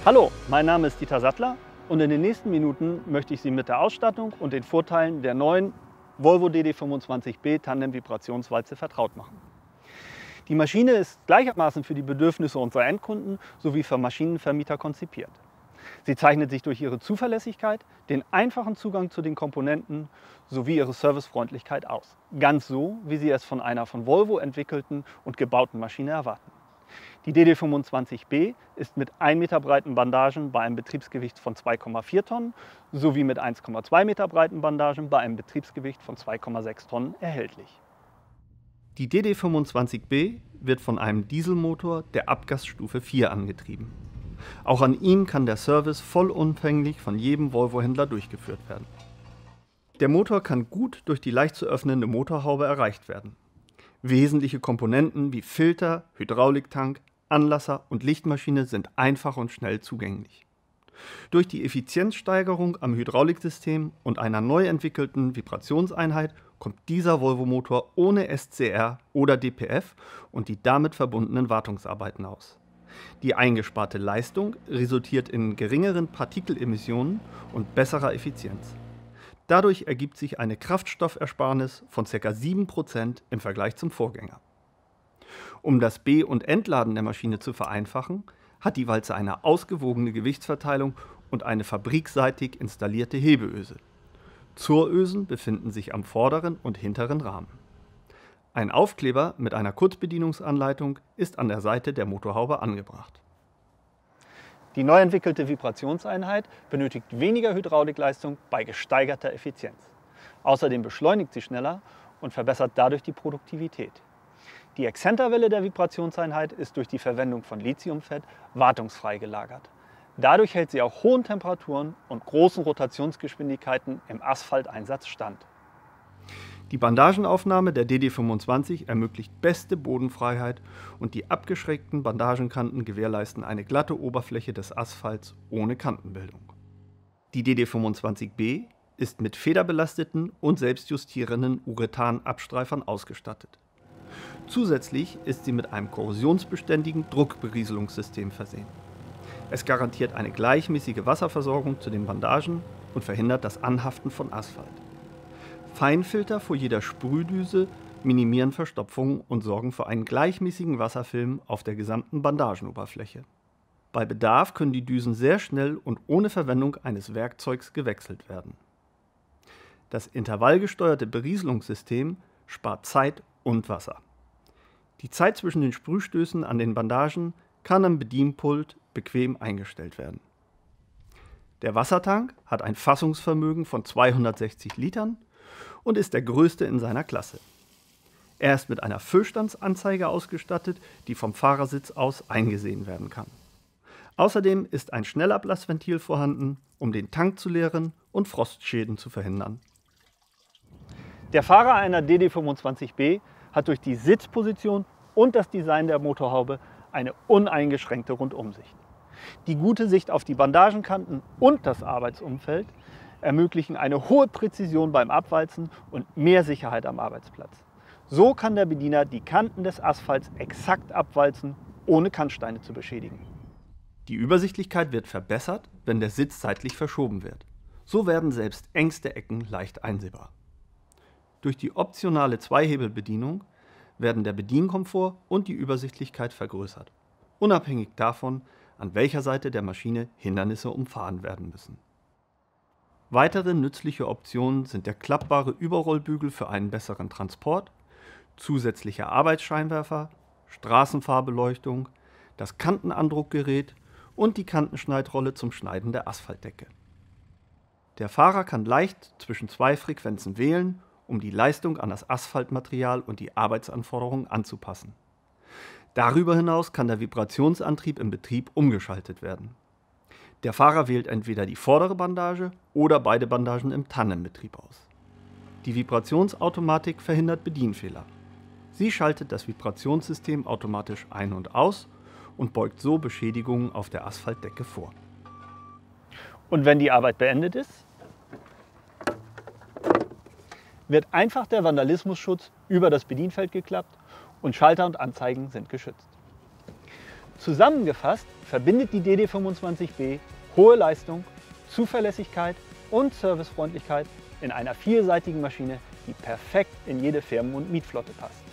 Hallo, mein Name ist Dieter Sattler und in den nächsten Minuten möchte ich Sie mit der Ausstattung und den Vorteilen der neuen Volvo DD25B Tandem-Vibrationswalze vertraut machen. Die Maschine ist gleichermaßen für die Bedürfnisse unserer Endkunden sowie für Maschinenvermieter konzipiert. Sie zeichnet sich durch ihre Zuverlässigkeit, den einfachen Zugang zu den Komponenten sowie ihre Servicefreundlichkeit aus. Ganz so, wie Sie es von einer von Volvo entwickelten und gebauten Maschine erwarten. Die DD25B ist mit 1 Meter breiten Bandagen bei einem Betriebsgewicht von 2,4 Tonnen sowie mit 1,2 Meter breiten Bandagen bei einem Betriebsgewicht von 2,6 Tonnen erhältlich. Die DD25B wird von einem Dieselmotor der Abgasstufe 4 angetrieben. Auch an ihm kann der Service vollumfänglich von jedem Volvo-Händler durchgeführt werden. Der Motor kann gut durch die leicht zu öffnende Motorhaube erreicht werden. Wesentliche Komponenten wie Filter, Hydrauliktank, Anlasser und Lichtmaschine sind einfach und schnell zugänglich. Durch die Effizienzsteigerung am Hydrauliksystem und einer neu entwickelten Vibrationseinheit kommt dieser Volvo-Motor ohne SCR oder DPF und die damit verbundenen Wartungsarbeiten aus. Die eingesparte Leistung resultiert in geringeren Partikelemissionen und besserer Effizienz. Dadurch ergibt sich eine Kraftstoffersparnis von ca. 7% im Vergleich zum Vorgänger. Um das Be- und Entladen der Maschine zu vereinfachen, hat die Walze eine ausgewogene Gewichtsverteilung und eine fabrikseitig installierte Hebeöse. Zurösen befinden sich am vorderen und hinteren Rahmen. Ein Aufkleber mit einer Kurzbedienungsanleitung ist an der Seite der Motorhaube angebracht. Die neu entwickelte Vibrationseinheit benötigt weniger Hydraulikleistung bei gesteigerter Effizienz. Außerdem beschleunigt sie schneller und verbessert dadurch die Produktivität. Die Exzenterwelle der Vibrationseinheit ist durch die Verwendung von Lithiumfett wartungsfrei gelagert. Dadurch hält sie auch hohen Temperaturen und großen Rotationsgeschwindigkeiten im Asphalteinsatz stand. Die Bandagenaufnahme der DD25 ermöglicht beste Bodenfreiheit und die abgeschrägten Bandagenkanten gewährleisten eine glatte Oberfläche des Asphalts ohne Kantenbildung. Die DD25B ist mit federbelasteten und selbstjustierenden Urethan-Abstreifern ausgestattet. Zusätzlich ist sie mit einem korrosionsbeständigen Druckberieselungssystem versehen. Es garantiert eine gleichmäßige Wasserversorgung zu den Bandagen und verhindert das Anhaften von Asphalt. Feinfilter vor jeder Sprühdüse minimieren Verstopfungen und sorgen für einen gleichmäßigen Wasserfilm auf der gesamten Bandagenoberfläche. Bei Bedarf können die Düsen sehr schnell und ohne Verwendung eines Werkzeugs gewechselt werden. Das intervallgesteuerte Berieselungssystem spart Zeit und Wasser. Die Zeit zwischen den Sprühstößen an den Bandagen kann am Bedienpult bequem eingestellt werden. Der Wassertank hat ein Fassungsvermögen von 260 Litern und ist der größte in seiner Klasse. Er ist mit einer Füllstandsanzeige ausgestattet, die vom Fahrersitz aus eingesehen werden kann. Außerdem ist ein Schnellablassventil vorhanden, um den Tank zu leeren und Frostschäden zu verhindern. Der Fahrer einer DD25B hat durch die Sitzposition und das Design der Motorhaube eine uneingeschränkte Rundumsicht. Die gute Sicht auf die Bandagenkanten und das Arbeitsumfeld ermöglichen eine hohe Präzision beim Abwalzen und mehr Sicherheit am Arbeitsplatz. So kann der Bediener die Kanten des Asphalts exakt abwalzen, ohne Kantsteine zu beschädigen. Die Übersichtlichkeit wird verbessert, wenn der Sitz seitlich verschoben wird. So werden selbst engste Ecken leicht einsehbar. Durch die optionale Zweihebelbedienung werden der Bedienkomfort und die Übersichtlichkeit vergrößert, unabhängig davon, an welcher Seite der Maschine Hindernisse umfahren werden müssen. Weitere nützliche Optionen sind der klappbare Überrollbügel für einen besseren Transport, zusätzliche Arbeitsscheinwerfer, Straßenfahrbeleuchtung, das Kantenandruckgerät und die Kantenschneidrolle zum Schneiden der Asphaltdecke. Der Fahrer kann leicht zwischen zwei Frequenzen wählen, um die Leistung an das Asphaltmaterial und die Arbeitsanforderungen anzupassen. Darüber hinaus kann der Vibrationsantrieb im Betrieb umgeschaltet werden. Der Fahrer wählt entweder die vordere Bandage oder beide Bandagen im Tandembetrieb aus. Die Vibrationsautomatik verhindert Bedienfehler. Sie schaltet das Vibrationssystem automatisch ein und aus und beugt so Beschädigungen auf der Asphaltdecke vor. Und wenn die Arbeit beendet ist, wird einfach der Vandalismusschutz über das Bedienfeld geklappt und Schalter und Anzeigen sind geschützt. Zusammengefasst verbindet die DD25B hohe Leistung, Zuverlässigkeit und Servicefreundlichkeit in einer vielseitigen Maschine, die perfekt in jede Firmen- und Mietflotte passt.